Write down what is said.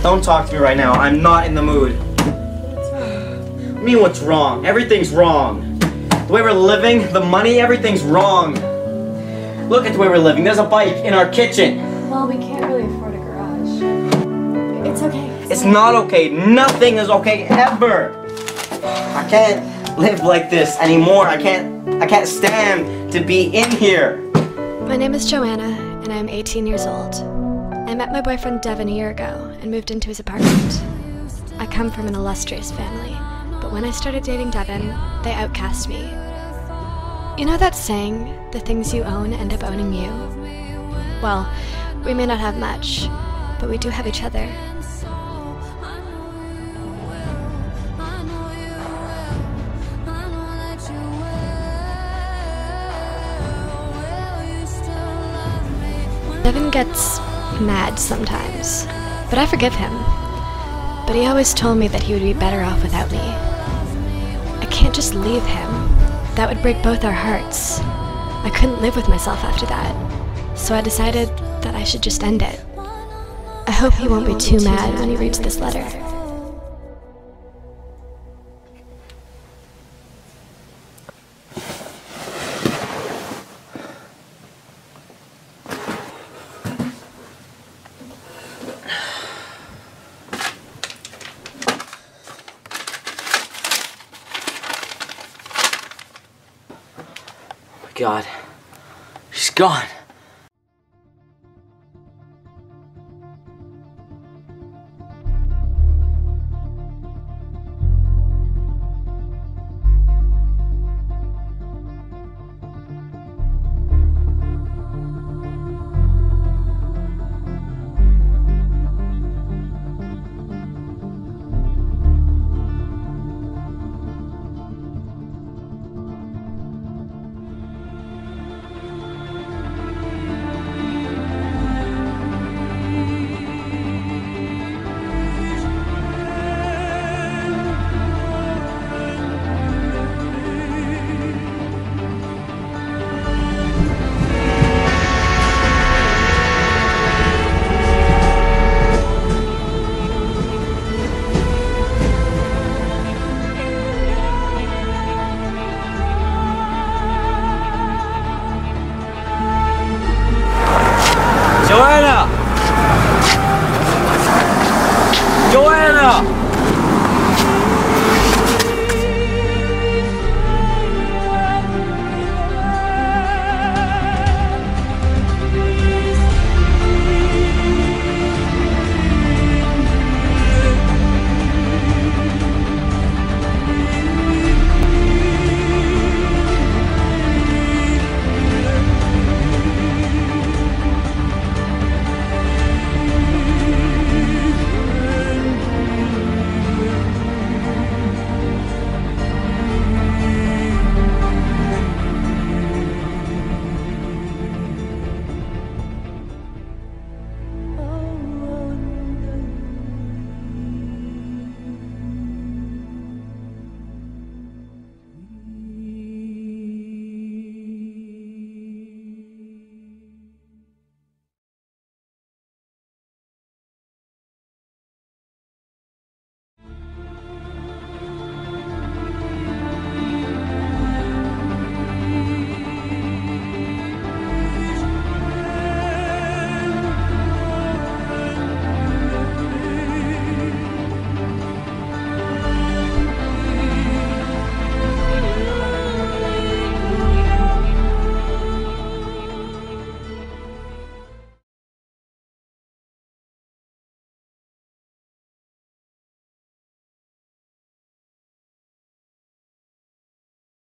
Don't talk to me right now. I'm not in the mood. What's wrong? What do you mean what's wrong? Everything's wrong. The way we're living, the money, everything's wrong. Look at the way we're living. There's a bike in our kitchen. Well, we can't really afford a garage. It's okay. It's not okay. Nothing is okay ever. I can't live like this anymore. I can't stand to be in here. My name is Joanna, and I'm 18 years old. I met my boyfriend Devin a year ago and moved into his apartment. I come from an illustrious family, but when I started dating Devin, they outcast me. You know that saying, the things you own end up owning you? Well, we may not have much, but we do have each other. Devin gets mad sometimes, but I forgive him. But he always told me that he would be better off without me. I can't just leave him. That would break both our hearts. I couldn't live with myself after that, so I decided that I should just end it. I hope he won't be too mad when he reads this letter. God, she's gone. Joanna! Joanna!